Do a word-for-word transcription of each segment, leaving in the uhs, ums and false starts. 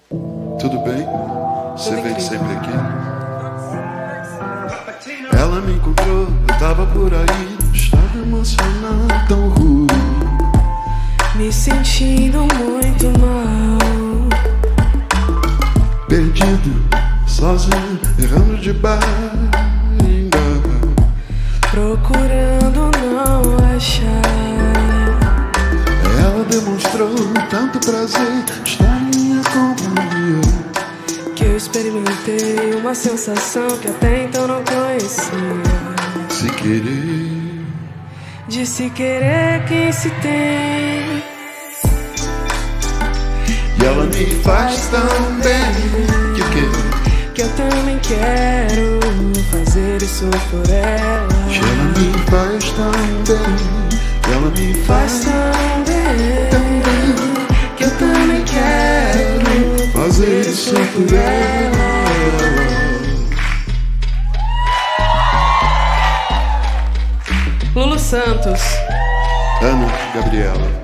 Tudo bem? Você vem sempre aqui? Ela me encontrou, eu tava por aí, estava emocionado, tão ruim, me sentindo muito mal, perdido, sozinho, errando de bar em bar, procurando não achar. Ela demonstrou tanto prazer estar em minha companhia, que eu experimentei uma sensação que até então não conhecia. Se querer, de se querer quem se tem. E ela me faz tão bem que, que, que eu também quero fazer isso por ela. que ela me faz tão bem, que ela me faz, faz tão bem, tão bem, que eu também quero fazer isso por ela. Lulu Santos, Ana Gabriela.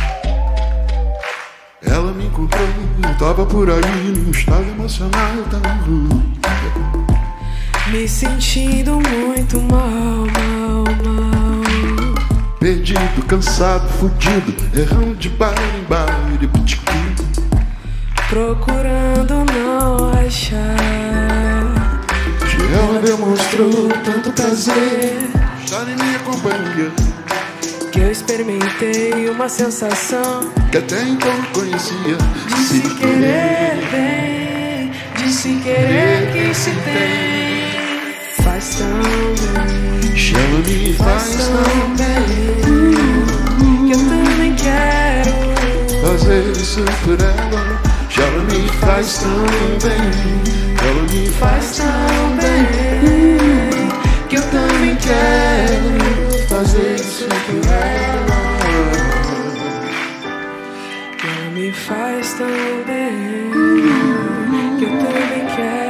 Ela me encontrou, eu tava por aí, num estado emocional tão ruim, me sentindo muito mal, mal, mal, perdido, cansado, fudido, errando de bar em bar e pitiquinho, procurando não achar. Que ela demonstrou tanto prazer estar em minha companhia, que eu experimentei uma sensação que até então não conhecia. De se querer bem, de se querer que se tem. Faz tão bem, Que ela me faz tão bem, que eu também quero fazer isso por ela. Que ela me faz tão bem, que ela me faz tão bem, que eu também quero fazer isso por ela. Que ela me faz tão bem, que eu também quero